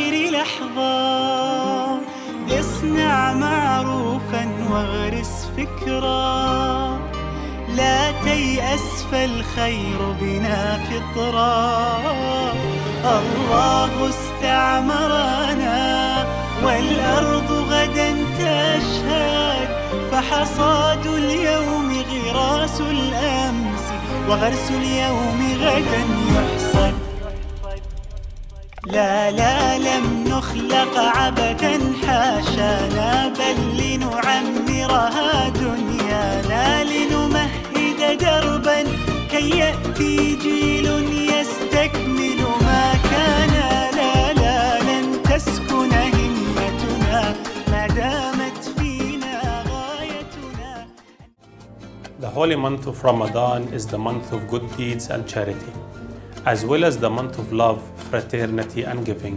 آخر لحظة، اصنع معروفا واغرس فكرا، لا تيأس فالخير بنا فطرا. الله استعمرنا والأرض غدا تشهد، فحصاد اليوم غراس الأمس، وغرس اليوم غدا يحصد. لا لا لم نخلق عبثا حاشانا، بل لنعمرها دنيانا، لنمهد دربا كي يأتي جيل يستكمل ما كان. لا لا لن تسكن همتنا ما دامت فينا غايتنا. The holy month of Ramadan is the month of good deeds and charity, as well as the month of love, fraternity and giving.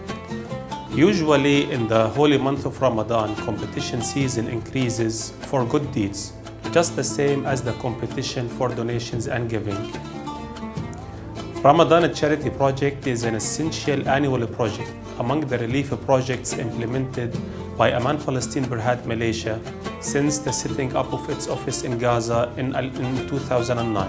Usually in the holy month of Ramadan, competition season increases for good deeds, just the same as the competition for donations and giving. Ramadan Charity Project is an essential annual project among the relief projects implemented by Aman Palestine Berhad Malaysia since the setting up of its office in Gaza in 2009.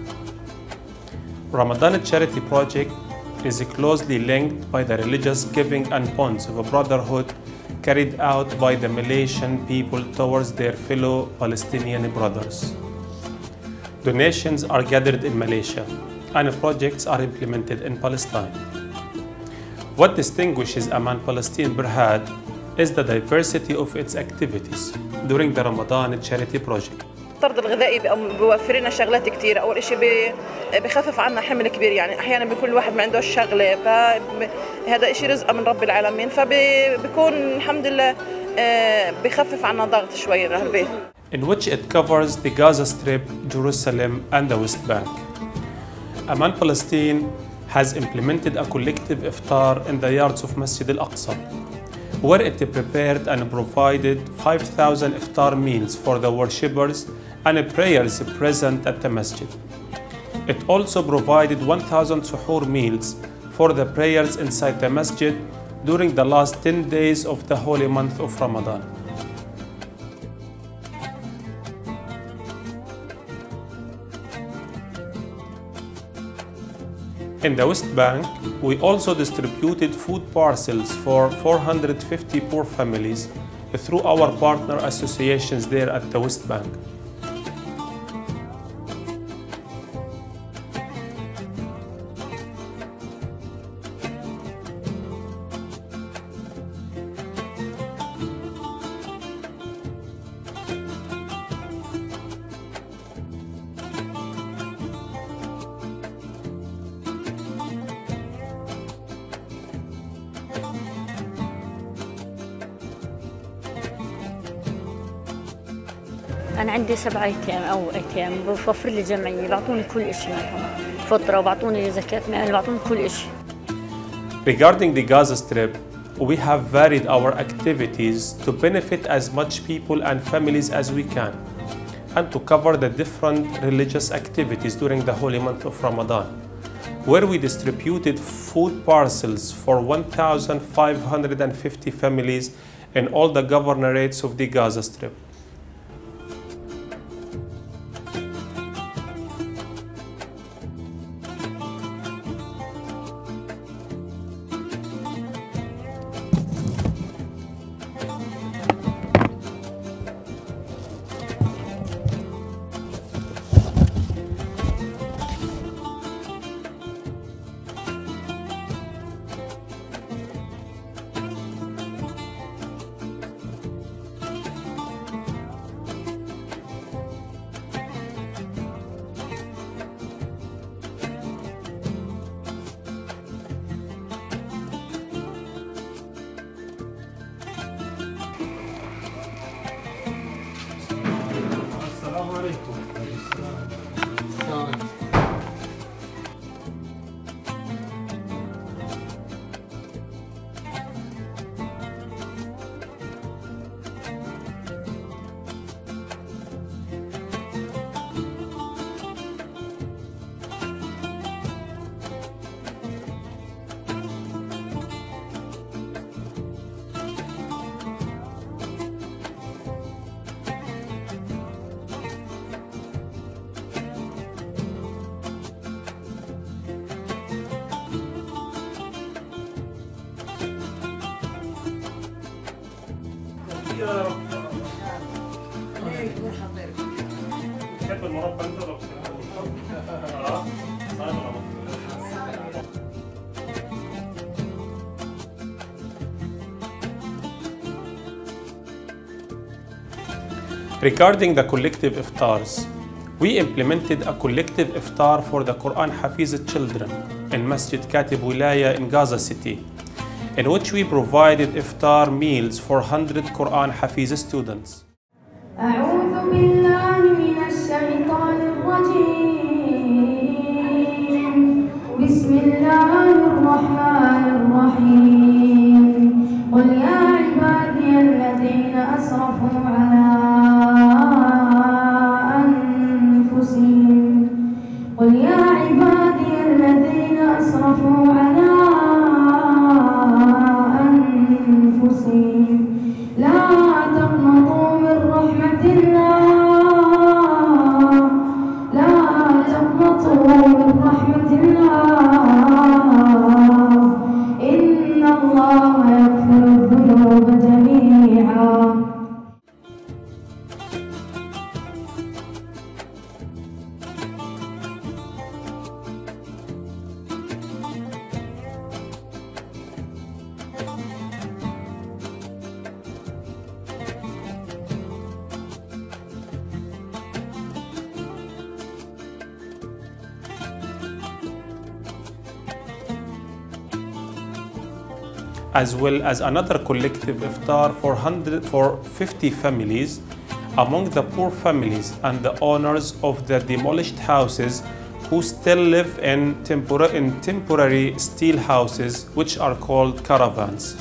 Ramadan Charity Project is closely linked by the religious giving and bonds of a brotherhood carried out by the Malaysian people towards their fellow Palestinian brothers. Donations are gathered in Malaysia and projects are implemented in Palestine. What distinguishes Aman Palestine Berhad is the diversity of its activities during the Ramadan Charity Project. الطرد الغذائي بيوفر لنا شغلات كثير. اول شيء بخفف عنا حمل كبير، يعني احيانا بيكون الواحد ما عنده شغله، فهذا شيء رزق من رب العالمين، فبيكون الحمد لله بخفف عنا ضغط شوي البيت. In which it covers the Gaza Strip, Jerusalem and the West Bank. Aman Palestine has implemented a collective iftar in the yards of Masjid al-Aqsa, where it prepared and provided 5,000 iftar meals for the worshippers and prayers present at the masjid. It also provided 1,000 suhoor meals for the prayers inside the masjid during the last 10 days of the holy month of Ramadan. In the West Bank, we also distributed food parcels for 450 poor families through our partner associations there at the West Bank. أنا عندي 7 أيتام بوفر لي جمعية، بعطوني كل شيء منهم، فطرة وبعطوني زكاة مال، بعطوني كل شيء. Regarding the Gaza Strip, we have varied our activities to benefit as much people and families as we can, and to cover the different religious activities during the holy month of Ramadan, where we distributed food parcels for 1,550 families in all the governorates of the Gaza Strip. يا رب. تحب المربى انت ولا Regarding the collective iftars, we implemented a collective iftar for the Quran Hafiz children in Masjid Katib Wilaya in Gaza City, in which we provided iftar meals for 100 Quran Hafiz students. أعوذ بالله من الشيطان الرجيم بسم الله الرحمن الرحيم قل يا عبادي الذين أسرفوا على أنفسهم قل يا عبادي الذين أسرفوا على أنفسهم لا تقنطوا من رحمة الله لا تقنطوا من رحمة الله إن الله يغفر الذنوب جميعا. As well as another collective iftar for 50 families among the poor families and the owners of the demolished houses who still live in temporary steel houses which are called caravans.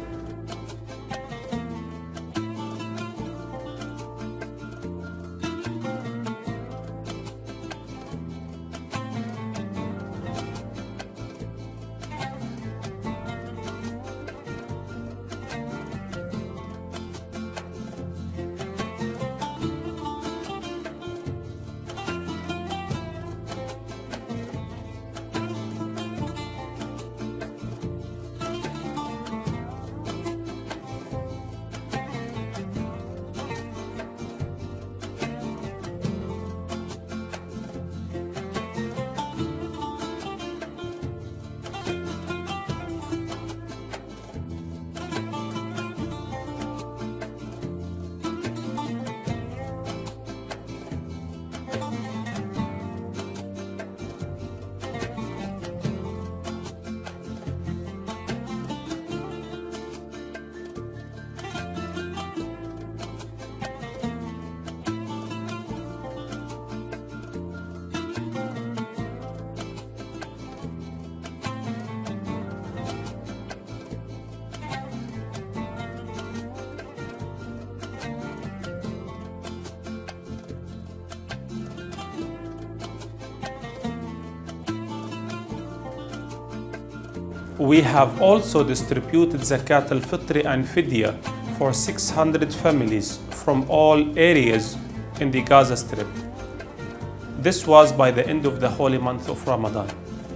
We have also distributed Zakat al-Fitr and Fidya for 600 families from all areas in the Gaza Strip. This was by the end of the holy month of Ramadan.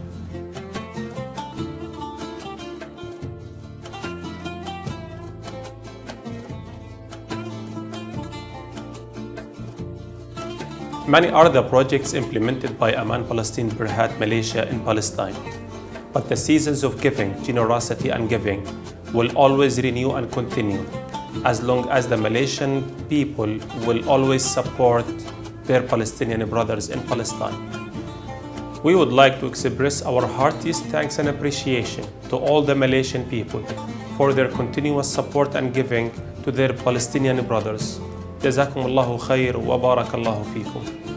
Many are the projects implemented by Aman Palestine Berhad Malaysia in Palestine. But the seasons of giving, generosity and giving will always renew and continue as long as the Malaysian people will always support their Palestinian brothers in Palestine. We would like to express our heartiest thanks and appreciation to all the Malaysian people for their continuous support and giving to their Palestinian brothers. جزاكم الله خير وبارك الله فيكم.